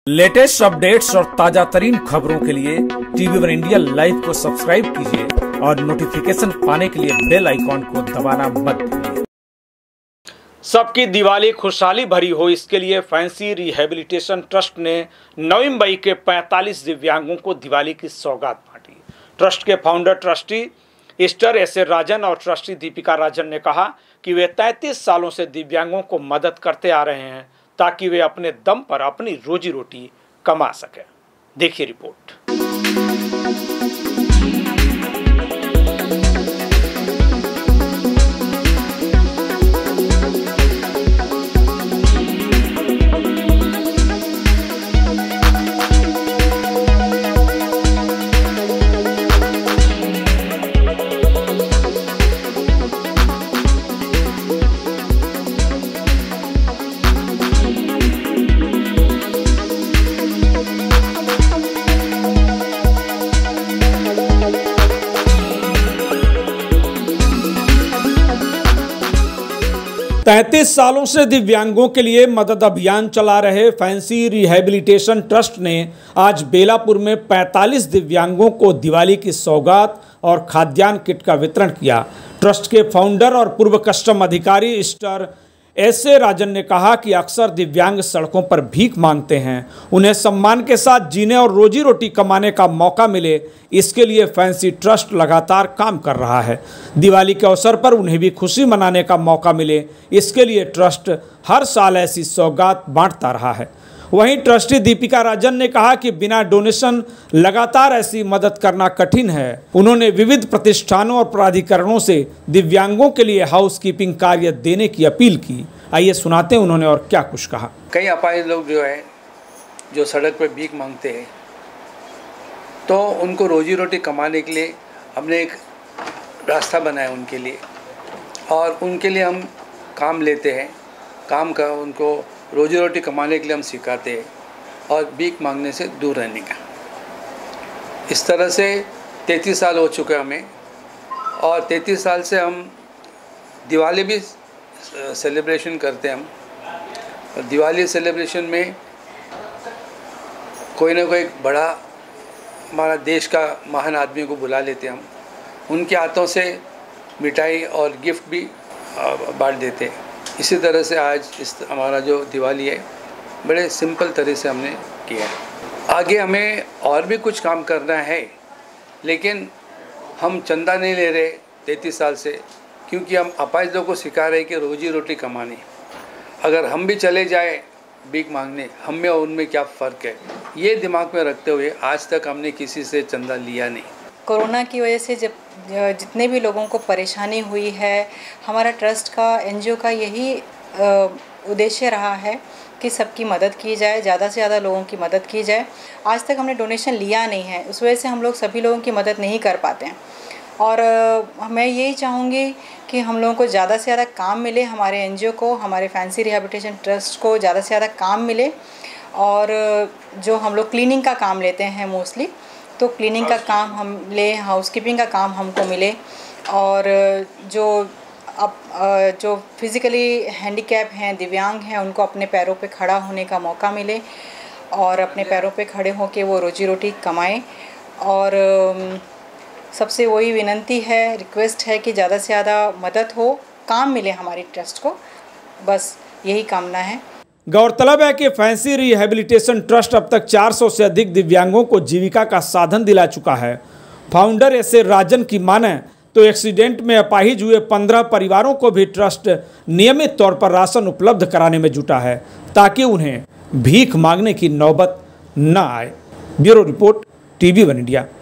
Latest updates और ताजा तरीन खबरों के लिए टीवी वन इंडिया लाइव को सब्सक्राइब कीजिए और नोटिफिकेशन पाने के लिए बेल आइकॉन को दबाना मत भूलिए। सबकी दिवाली खुशहाली भरी हो, इसके लिए फैंसी रिहेबिलिटेशन ट्रस्ट ने नवी मुंबई के 45 दिव्यांगों को दिवाली की सौगात बांटी। ट्रस्ट के founder trustee Aster S Rajan और ट्रस्टी दीपिका राजन ने कहा कि वे 33 सालों से दिव्यांगों को मदद करते आ रहे हैं ताकि वे अपने दम पर अपनी रोजी रोटी कमा सकें। देखिए रिपोर्ट। 33 सालों से दिव्यांगों के लिए मदद अभियान चला रहे फैंसी रिहेबिलिटेशन ट्रस्ट ने आज बेलापुर में 45 दिव्यांगों को दिवाली की सौगात और खाद्यान्न किट का वितरण किया। ट्रस्ट के फाउंडर और पूर्व कस्टम अधिकारी एस्टर एस राजन ने कहा कि अक्सर दिव्यांग सड़कों पर भीख मांगते हैं, उन्हें सम्मान के साथ जीने और रोजी रोटी कमाने का मौका मिले, इसके लिए फैंसी ट्रस्ट लगातार काम कर रहा है। दिवाली के अवसर पर उन्हें भी खुशी मनाने का मौका मिले, इसके लिए ट्रस्ट हर साल ऐसी सौगात बांटता रहा है। वहीं ट्रस्टी दीपिका राजन ने कहा कि बिना डोनेशन लगातार ऐसी मदद करना कठिन है। उन्होंने विविध प्रतिष्ठानों और प्राधिकरणों से दिव्यांगों के लिए हाउसकीपिंग कार्य देने की अपील की। आइए सुनाते हैं उन्होंने और क्या कुछ कहा। कई अपाहिज लोग जो सड़क पर भीख मांगते हैं, तो उनको रोजी रोटी कमाने के लिए हमने एक रास्ता बनाया उनके लिए, और उनके लिए हम काम लेते हैं। काम का उनको रोजी रोटी कमाने के लिए हम सिखाते हैं और भीख मांगने से दूर रहने का। इस तरह से 33 साल हो चुके हमें, और 33 साल से हम दिवाली भी सेलिब्रेशन करते हैं। हम और दिवाली सेलिब्रेशन में कोई ना कोई बड़ा हमारा देश का महान आदमी को बुला लेते हैं हम, उनके हाथों से मिठाई और गिफ्ट भी बांट देते हैं। इसी तरह से आज हमारा जो दिवाली है बड़े सिंपल तरह से हमने किया है। आगे हमें और भी कुछ काम करना है, लेकिन हम चंदा नहीं ले रहे 33 साल से, क्योंकि हम अपाहिज लोगों को सिखा रहे हैं कि रोजी रोटी कमानी। अगर हम भी चले जाए भीख मांगने, हम में और उनमें क्या फ़र्क है, ये दिमाग में रखते हुए आज तक हमने किसी से चंदा लिया नहीं। कोरोना की वजह से जब जितने भी लोगों को परेशानी हुई है, हमारा ट्रस्ट का एनजीओ का यही उद्देश्य रहा है कि सबकी मदद की जाए, ज़्यादा से ज़्यादा लोगों की मदद की जाए। आज तक हमने डोनेशन लिया नहीं है, उस वजह से हम लोग सभी लोगों की मदद नहीं कर पाते हैं। और मैं यही चाहूँगी कि हम लोगों को ज़्यादा से ज़्यादा काम मिले, हमारे एनजीओ को, हमारे फैंसी रिहेबिलिटेशन ट्रस्ट को ज़्यादा से ज़्यादा काम मिले। और जो हम लोग क्लीनिंग का काम लेते हैं मोस्टली, तो क्लीनिंग का काम हम ले, हाउसकीपिंग का काम हमको मिले। और जो फिज़िकली हैंडीकैप हैं, दिव्यांग हैं, उनको अपने पैरों पे खड़ा होने का मौका मिले और अपने पैरों पे खड़े होकर वो रोजी रोटी कमाएं। और सबसे वही विनंती है, रिक्वेस्ट है कि ज़्यादा से ज़्यादा मदद हो, काम मिले हमारी ट्रस्ट को, बस यही कामना है। गौरतलब है कि फैंसी रिहेबिलिटेशन ट्रस्ट अब तक 400 से अधिक दिव्यांगों को जीविका का साधन दिला चुका है। फाउंडर एस राजन की माने तो एक्सीडेंट में अपाहिज हुए 15 परिवारों को भी ट्रस्ट नियमित तौर पर राशन उपलब्ध कराने में जुटा है, ताकि उन्हें भीख मांगने की नौबत न आए। Bureau report, TV one India.